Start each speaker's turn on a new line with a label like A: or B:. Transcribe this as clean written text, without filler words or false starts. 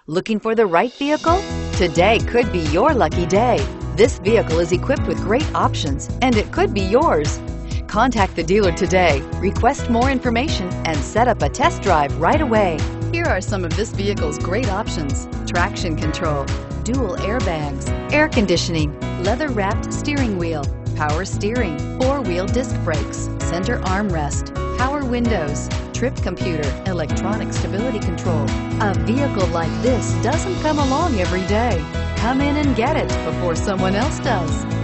A: Looking for the right vehicle? Today could be your lucky day. This vehicle is equipped with great options, and it could be yours. Contact the dealer today, request more information, and set up a test drive right away. Here are some of this vehicle's great options: traction control, dual airbags, air conditioning, leather-wrapped steering wheel, power steering, four-wheel disc brakes, center armrest, power windows, trip computer, electronic stability control. A vehicle like this doesn't come along every day. Come in and get it before someone else does.